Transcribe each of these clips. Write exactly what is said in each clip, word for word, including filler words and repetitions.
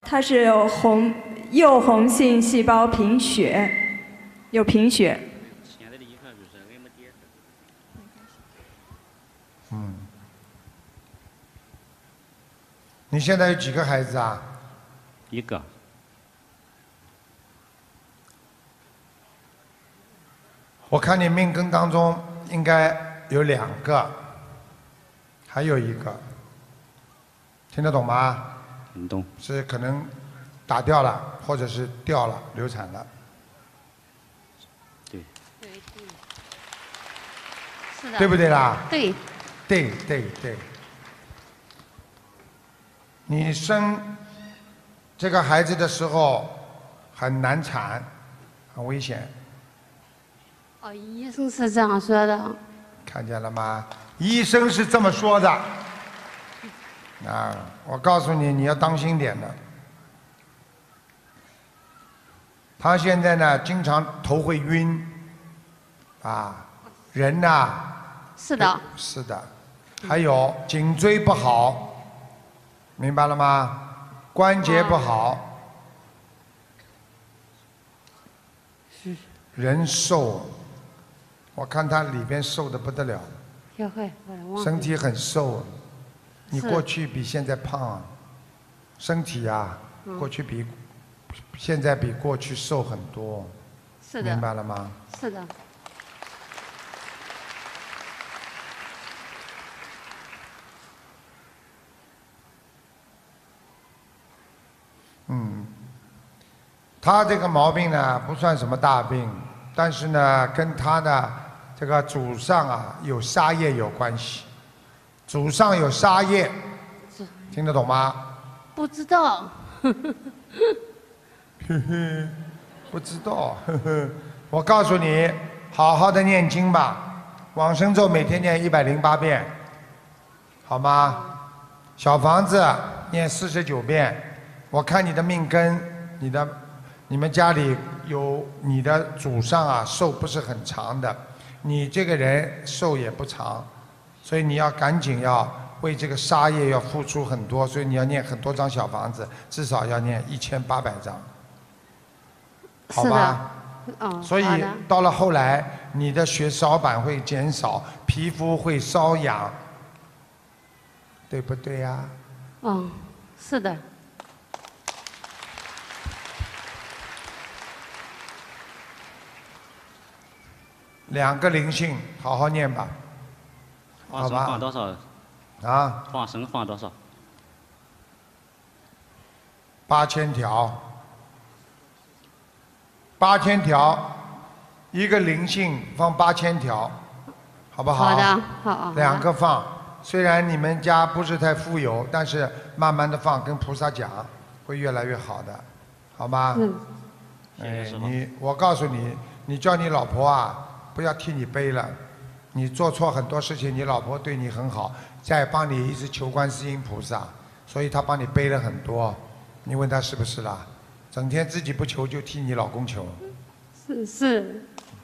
他是有红右红性细胞贫血，有贫血。 嗯。你现在有几个孩子啊？ 一个。 我看你命根当中应该有两个，还有一个，听得懂吗？ 听懂。 是可能打掉了，或者是掉了，流产了。 对。 对对。是的。 对不对啦？ 对。 对对对。你生这个孩子的时候很难产，很危险。 哦，医生是这样说的。 看见了吗？医生是这么说的。啊，我告诉你，你要当心点的。他现在呢，经常头会晕，啊，人呐。 是的。 是的，还有颈椎不好。明白了吗？关节不好， 是人瘦，我看他里边瘦的不得了， 也会， 身体很瘦，你是过去比现在胖啊，身体啊， 嗯过去比现在比过去瘦很多， 是的。 明白了吗？ 是的。 嗯，他这个毛病呢不算什么大病，但是呢跟他呢这个祖上啊有杀业有关系，祖上有杀业，听得懂吗？ 不知道。 呵呵，不知道，呵呵，我告诉你，好好的念经吧，往生咒每天念一百零八遍，好吗？小房子念四十九遍。我看你的命根，你的你们家里有你的祖上啊，寿不是很长的，你这个人寿也不长，所以你要赶紧要为这个杀业要付出很多，所以你要念很多张小房子，至少要念一千八百张，好吧？ 哦。 所以好的到了后来，你的血小板会减少，皮肤会瘙痒，对不对呀？ 嗯，是的。 两个灵性，好好念吧， 放生放多少？ 啊？ 放生放多少？ 八千条，八千条，一个灵性放八千条，好不好？ 好的，好好。 两个放，虽然你们家不是太富有，但是慢慢的放，跟菩萨讲，会越来越好的，好吗？ 嗯。 哎，你，我告诉你，你叫你老婆啊。不要替你背了，你做错很多事情，你老婆对你很好，在帮你一直求观世音菩萨，所以她帮你背了很多。你问她是不是啦？整天自己不求，就替你老公求。 是是。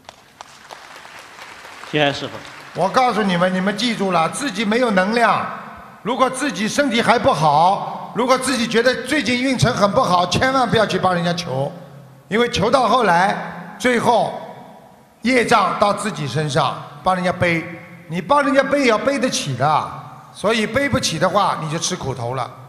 谢谢师傅。 我告诉你们，你们记住了，自己没有能量，如果自己身体还不好，如果自己觉得最近运程很不好，千万不要去帮人家求，因为求到后来，最后。业障到自己身上，帮人家背，你帮人家背也要背得起的，所以背不起的话，你就吃苦头了。